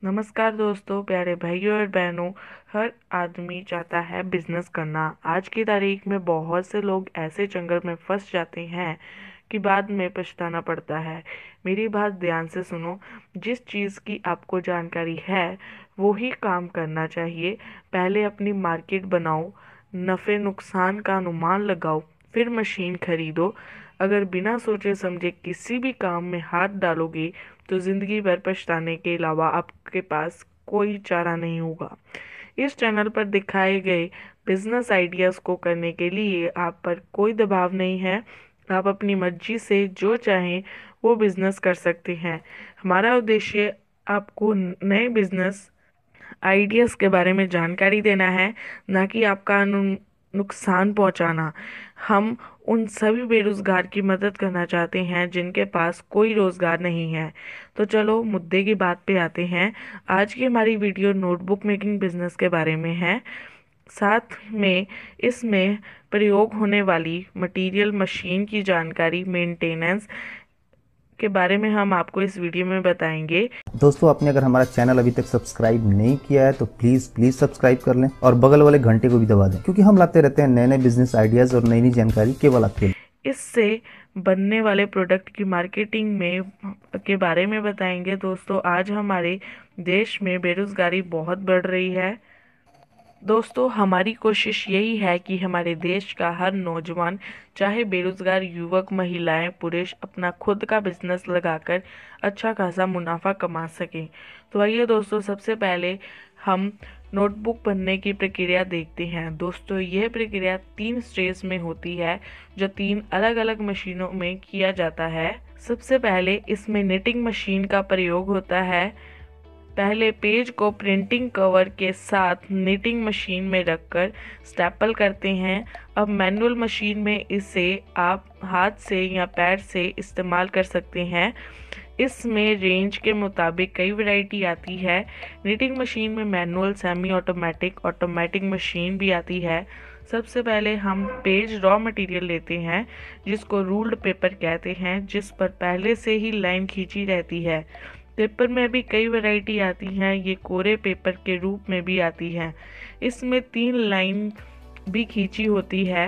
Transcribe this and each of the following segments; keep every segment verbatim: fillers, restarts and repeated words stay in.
नमस्कार दोस्तों, प्यारे भाइयों और बहनों। हर आदमी चाहता है बिजनेस करना। आज की तारीख में बहुत से लोग ऐसे जंगल में फंस जाते हैं कि बाद में पछताना पड़ता है। मेरी बात ध्यान से सुनो। जिस चीज़ की आपको जानकारी है वो ही काम करना चाहिए। पहले अपनी मार्केट बनाओ, नफ़े नुकसान का अनुमान लगाओ, फिर मशीन खरीदो। अगर बिना सोचे समझे किसी भी काम में हाथ डालोगे तो ज़िंदगी भर पछताने के अलावा आपके पास कोई चारा नहीं होगा। इस चैनल पर दिखाए गए बिजनेस आइडियाज़ को करने के लिए आप पर कोई दबाव नहीं है। आप अपनी मर्जी से जो चाहें वो बिजनेस कर सकते हैं। हमारा उद्देश्य आपको नए बिजनेस आइडियाज़ के बारे में जानकारी देना है, ना कि आपका नु- नुकसान पहुंचाना। हम उन सभी बेरोजगार की मदद करना चाहते हैं जिनके पास कोई रोजगार नहीं है। तो चलो मुद्दे की बात पे आते हैं। आज की हमारी वीडियो नोटबुक मेकिंग बिजनेस के बारे में है। साथ में इसमें प्रयोग होने वाली मटेरियल, मशीन की जानकारी, मेंटेनेंस के बारे में हम आपको इस वीडियो में बताएंगे। दोस्तों, आपने अगर हमारा चैनल अभी तक सब्सक्राइब नहीं किया है तो प्लीज प्लीज सब्सक्राइब कर लें और बगल वाले घंटे को भी दबा दें, क्योंकि हम लाते रहते हैं नए नए बिजनेस आइडियाज और नई नई जानकारी केवल आपके लिए। इससे बनने वाले प्रोडक्ट की मार्केटिंग में के बारे में बताएंगे। दोस्तों, आज हमारे देश में बेरोजगारी बहुत बढ़ रही है। दोस्तों, हमारी कोशिश यही है कि हमारे देश का हर नौजवान, चाहे बेरोजगार युवक, महिलाएं, पुरुष, अपना खुद का बिजनेस लगाकर अच्छा खासा मुनाफा कमा सकें। तो आइए दोस्तों, सबसे पहले हम नोटबुक बनने की प्रक्रिया देखते हैं। दोस्तों, यह प्रक्रिया तीन स्टेज में होती है जो तीन अलग अलग मशीनों में किया जाता है। सबसे पहले इसमें निटिंग मशीन का प्रयोग होता है। पहले पेज को प्रिंटिंग कवर के साथ निटिंग मशीन में रखकर स्टेपल करते हैं। अब मैनुअल मशीन में इसे आप हाथ से या पैर से इस्तेमाल कर सकते हैं। इसमें रेंज के मुताबिक कई वैरायटी आती है। निटिंग मशीन में manual, semi automatic, automatic machine भी आती है। सबसे पहले हम पेज रॉ मटेरियल लेते हैं जिसको रूल्ड पेपर कहते हैं, जिस पर पहले से ही लाइन खींची रहती है। पेपर में भी कई वैरायटी आती हैं। ये कोरे पेपर के रूप में भी आती है। इसमें तीन लाइन भी खींची होती है।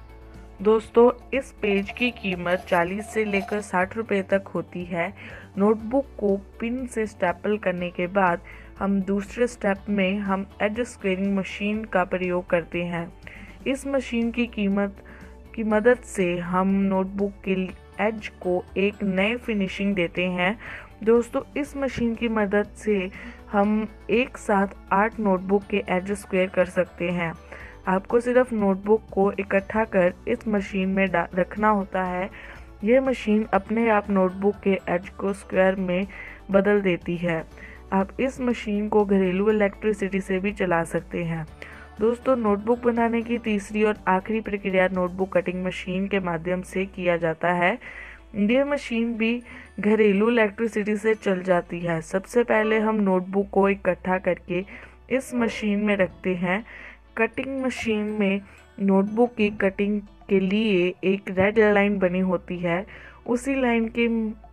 दोस्तों, इस पेज की कीमत चालीस से लेकर साठ रुपए तक होती है। नोटबुक को पिन से स्टेपल करने के बाद हम दूसरे स्टेप में हम एज स्क्वेयरिंग मशीन का प्रयोग करते हैं। इस मशीन की कीमत की मदद से हम नोटबुक के एज को एक नए फिनिशिंग देते हैं। दोस्तों, इस मशीन की मदद से हम एक साथ आठ नोटबुक के एज स्क्वायर कर सकते हैं। आपको सिर्फ नोटबुक को इकट्ठा कर इस मशीन में रखना होता है। यह मशीन अपने आप नोटबुक के एज को स्क्वायर में बदल देती है। आप इस मशीन को घरेलू इलेक्ट्रिसिटी से भी चला सकते हैं। दोस्तों, नोटबुक बनाने की तीसरी और आखिरी प्रक्रिया नोटबुक कटिंग मशीन के माध्यम से किया जाता है। यह मशीन भी घरेलू इलेक्ट्रिसिटी से चल जाती है। सबसे पहले हम नोटबुक को इकट्ठा करके इस मशीन में रखते हैं। कटिंग मशीन में नोटबुक की कटिंग के लिए एक रेड लाइन बनी होती है। उसी लाइन के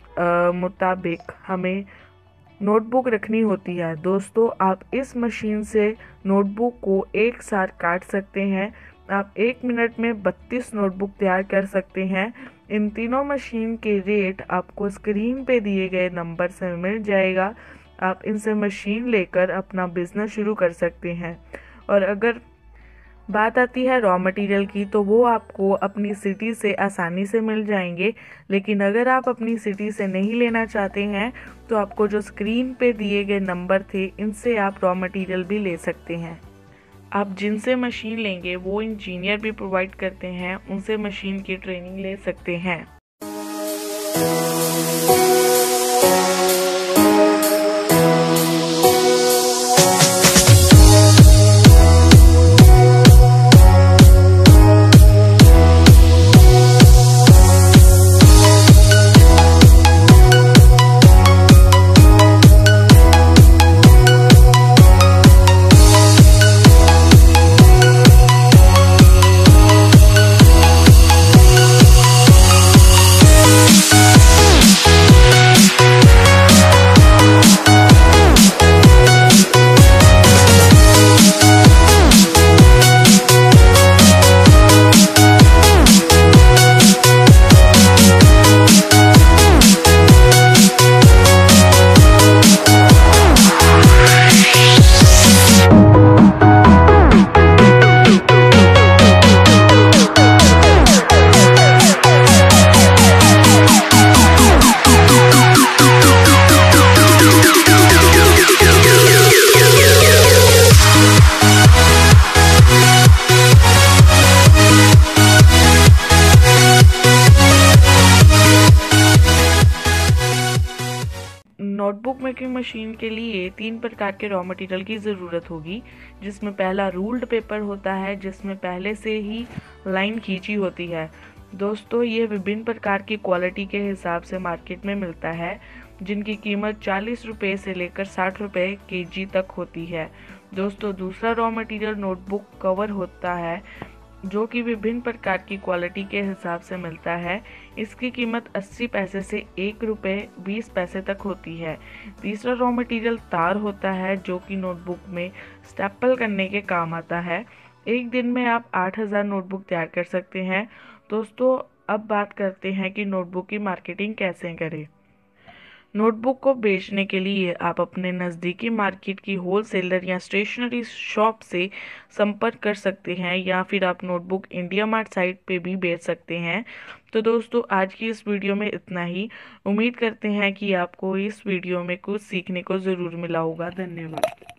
आ, मुताबिक हमें नोटबुक रखनी होती है। दोस्तों, आप इस मशीन से नोटबुक को एक साथ काट सकते हैं। आप एक मिनट में बत्तीस नोटबुक तैयार कर सकते हैं। इन तीनों मशीन के रेट आपको स्क्रीन पे दिए गए नंबर से मिल जाएगा। आप इनसे मशीन लेकर अपना बिजनेस शुरू कर सकते हैं। और अगर बात आती है रॉ मटेरियल की, तो वो आपको अपनी सिटी से आसानी से मिल जाएंगे। लेकिन अगर आप अपनी सिटी से नहीं लेना चाहते हैं तो आपको जो स्क्रीन पे दिए गए नंबर थे, इनसे आप रॉ मटेरियल भी ले सकते हैं। आप जिनसे मशीन लेंगे वो इंजीनियर भी प्रोवाइड करते हैं, उनसे मशीन की ट्रेनिंग ले सकते हैं। मेकिंग मशीन के लिए तीन प्रकार के रॉ मटेरियल की ज़रूरत होगी, जिसमें पहला रूल्ड पेपर होता है, जिसमें पहले से ही लाइन खींची होती है। दोस्तों, ये विभिन्न प्रकार की क्वालिटी के हिसाब से मार्केट में मिलता है, जिनकी कीमत चालीस रुपये से लेकर साठ रुपये केजी तक होती है। दोस्तों, दूसरा रॉ मटेरियल नोटबुक कवर होता है, जो कि विभिन्न प्रकार की क्वालिटी के हिसाब से मिलता है। इसकी कीमत अस्सी पैसे से एक रुपये बीस पैसे तक होती है। तीसरा रॉ मटेरियल तार होता है, जो कि नोटबुक में स्टेपल करने के काम आता है। एक दिन में आप आठ हज़ार नोटबुक तैयार कर सकते हैं। दोस्तों, अब बात करते हैं कि नोटबुक की मार्केटिंग कैसे करें। नोटबुक को बेचने के लिए आप अपने नज़दीकी मार्केट की होलसेलर या स्टेशनरी शॉप से संपर्क कर सकते हैं, या फिर आप नोटबुक इंडिया मार्ट साइट पे भी बेच सकते हैं। तो दोस्तों, आज की इस वीडियो में इतना ही। उम्मीद करते हैं कि आपको इस वीडियो में कुछ सीखने को ज़रूर मिला होगा। धन्यवाद।